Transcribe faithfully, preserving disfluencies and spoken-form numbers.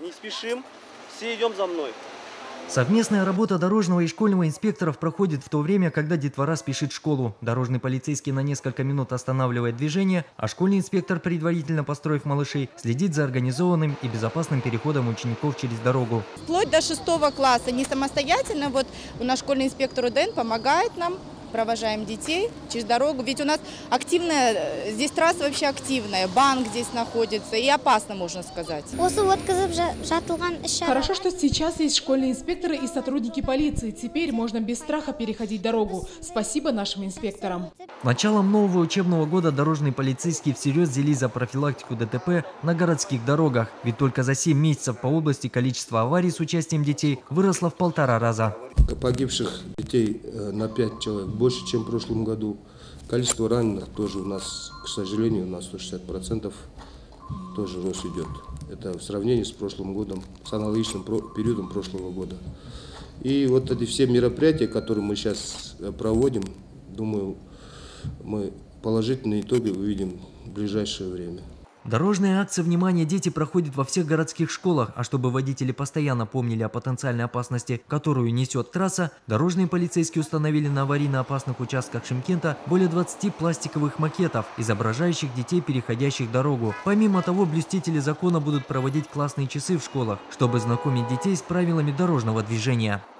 Не спешим, все идем за мной. Совместная работа дорожного и школьного инспекторов проходит в то время, когда детвора спешит в школу. Дорожный полицейский на несколько минут останавливает движение, а школьный инспектор, предварительно построив малышей, следит за организованным и безопасным переходом учеников через дорогу. Вплоть до шестого класса не самостоятельно. Вот у нас школьный инспектор УДН помогает нам. Провожаем детей через дорогу. Ведь у нас активная, здесь трасса вообще активная, банк здесь находится и опасно, можно сказать. Хорошо, что сейчас есть школьные инспекторы и сотрудники полиции. Теперь можно без страха переходить дорогу. Спасибо нашим инспекторам. Началом нового учебного года дорожные полицейские всерьез взялись за профилактику ДТП на городских дорогах. Ведь только за семь месяцев по области количество аварий с участием детей выросло в полтора раза. Погибших детей на пять человек больше, чем в прошлом году. Количество раненых тоже у нас, к сожалению, на сто шестьдесят процентов тоже рост идет. Это в сравнении с прошлым годом, с аналогичным периодом прошлого года. И вот эти все мероприятия, которые мы сейчас проводим, думаю, мы положительные итоги увидим в ближайшее время. Дорожная акция «Внимание, дети» проходит во всех городских школах, а чтобы водители постоянно помнили о потенциальной опасности, которую несет трасса, дорожные полицейские установили на аварийно опасных участках Шымкента более двадцати пластиковых макетов, изображающих детей, переходящих дорогу. Помимо того, блюстители закона будут проводить классные часы в школах, чтобы знакомить детей с правилами дорожного движения.